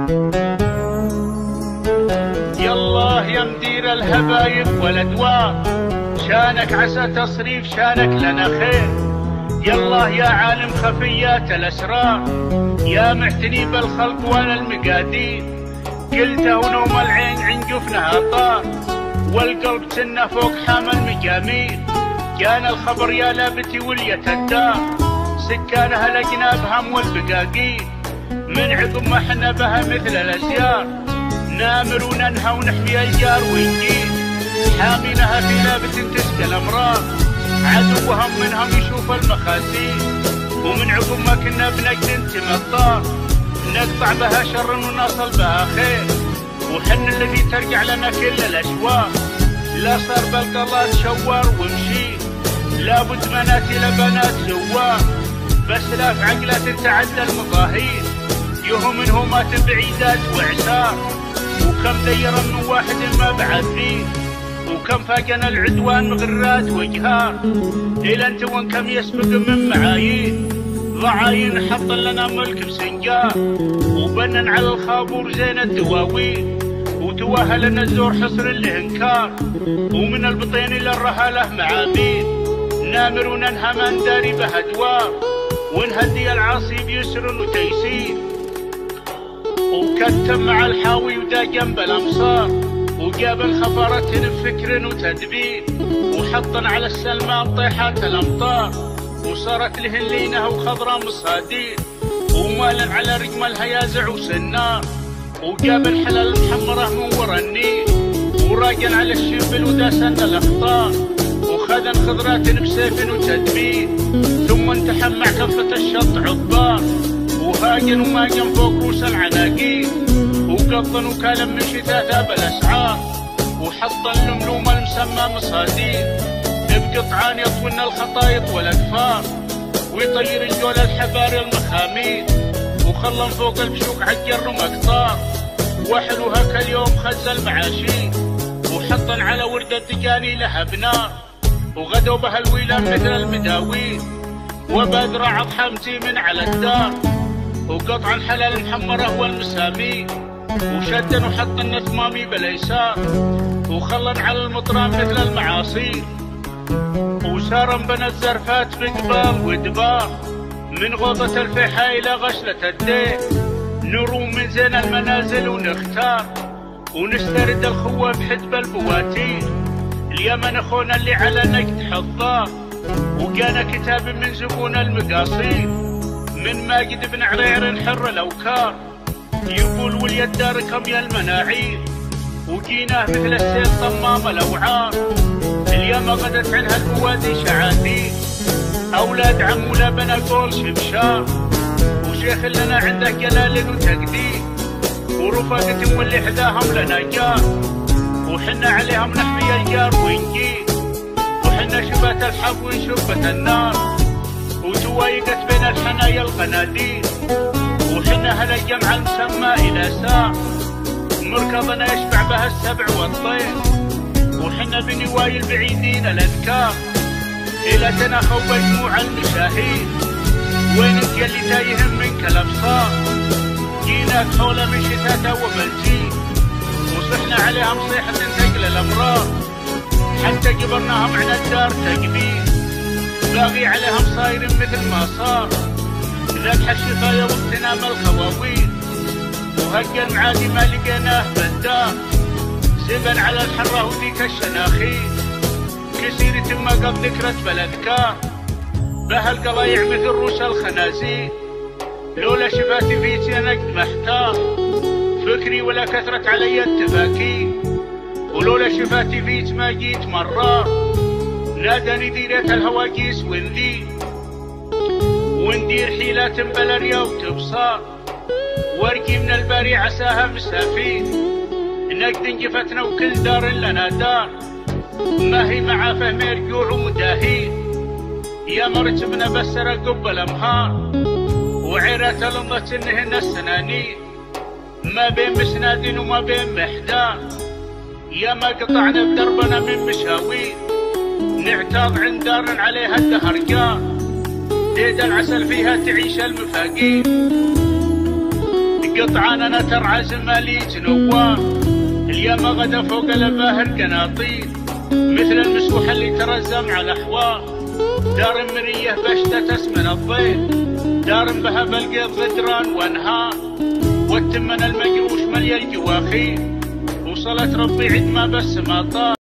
يالله يا مدير الهبايب والادوار، شانك عسى تصريف شانك لنا خير. يالله يا عالم خفيات الاسرار، يا معتني بالخلق وانا المقادير. قلته نوم العين عن جفنها طار، والقلب سنه فوق حامل مجامير. كان الخبر يا لابتي ولية الدار، سكانها الاجناب هم والبقاقير. من عقب ما حنا بها مثل الاسيار، نامر وننهى ونحمي الجار ونجير. حامينها في لابة تسقى الامراض، عدوهم منهم يشوف المخاسير. ومن عقب ما كنا بنجد نتمطار، نقطع بها شر ونصل بها خير. وحن الذي ترجع لنا كل الاشواق، لا صار بالقلات شوار ومشي. لابد مناتي لبنات زوار، بس لا في عقلات تعدى المظاهير. يهم انهمات بعيدات وعسار، وكم ديرا من واحد ما بعد فيه. وكم فاقنا العدوان مغرات وجهار، الى انت وان كم يسبق من معايير. ضعاين حط لنا ملك بسنجار، وبنن على الخابور زين الدواوين. وتوهل لنا الزور حصر الانكار، ومن البطين الى الرهاله معابير. نامر وننهى ما نداري بها دوار، ونهدي العاصي بيسر وتيسير. وكتم مع الحاوي ودا جنب الامصار، وجاب خفرة بفكر وتدبير. وحطن على السلمان طيحات الامطار، وصارت لهن لينه وخضرة مصادير. ومالا على رقم الهيازع وسنار، وجاب الحلال محمره من ورا النيل. وراجن على الشبل وداسن الاخطار، وخذن خضرات بسيف وتدبير. ثم انتحم مع كفة الشط عضار، وهاجن وماجن فوق روس العناقيل. وقطن وكالم من شتاتا بالاسعار، وحط اللملوم المسمى مصادير. بقطعان يطون الخطايط والاكفار، ويطير الجول الحباري المخامير. وخلن فوق البشوك عجر مقطار، وحلوها كاليوم خز المعاشير. وحطن على وردة تجاني لها بنار، وغدوا بها الويلان مثل المداوين. وبذرع اضحمتي من على الدار، وقطعا حلال محمره والمسامير. وشدن وحطن ثمامي بالايسار، وخلن على المطران مثل المعاصير. وسارا بنى الزرفات بقبال ودبار، من غوطة الفيحاء إلى غشلة الدير. نروم من زين المنازل ونختار، ونسترد الخوة بحدب البواتير. اليمن اخونا اللي على نقد حضار، وكان كتاب من زبون المقاصير. من ماجد بن عرير حر الاوكار، يقول وليد داركم يا المناعير. وجيناه مثل السيل طمام الاوعار، اليوم غدت عنها البوادي شعاثير. اولاد عم ولا بنا قول شبشار، وشيخ لنا عنده جلال وتقدير. ورفاقة واللي حذاهم لنا جار، وحنا عليهم نحمي الجار ونجير. وحنا شبات الحب ونشبة النار، وتوايقت بين الحنايا القناديل. وحنا هلا الجمع المسمى الى ساع، مركضنا يشبع بها السبع والطير. وحنا بنواي البعيدين الاذكار، الى تناخوا مجموع المشاهير. وين انت اللي تايهم منك الابصار، جيناك حول من شتاتا وبلجين. وصحنا عليهم صيحة تقل الامرار، حتى جبرناهم عن الدار تقبيل. باغي عليهم صاير مثل ما صار، ذبح الشفايا واغتنام الخواويل. وهقا المعادي ما لقيناه بالدار، زبن على الحرة وذيك الشناخيل. كسيرة ما قد ذكرت بالاذكار، بها القضايع مثل روس الخنازير. لولا شفاتي فيتي انا قد محتار، فكري ولا كثرت علي التفاكير. ولولا شفاتي فيت ما جيت مرار، ناداني ديرة الهواجيس وندير حيلات بلريا وتبصار. ورقي من الباري عساها مسافير، نقد انجفتنا وكل دار لنا دار. ما هي مع فهم رجوع ومداهير، يا مرتبنا بس رقب الامهار. وعيرات لنضت انهن السنانير، ما بين مسناد وما بين محدار. يا ما قطعنا بدربنا من مشاوير، نعتاض عند دار عليها الدهر جار. ديد العسل فيها تعيش المفاقير، بقطعان انا ترعى زماليت نوار، اليوم غدا فوق الباهر قناطير، مثل المسوح اللي ترزم على حوار، دار مريه بشتة تسمن الضيل، دار بها بالقيض غدران وانهار، والتمن المقروش مليا الجواخير، وصلت ربي عد ما بس ما طار.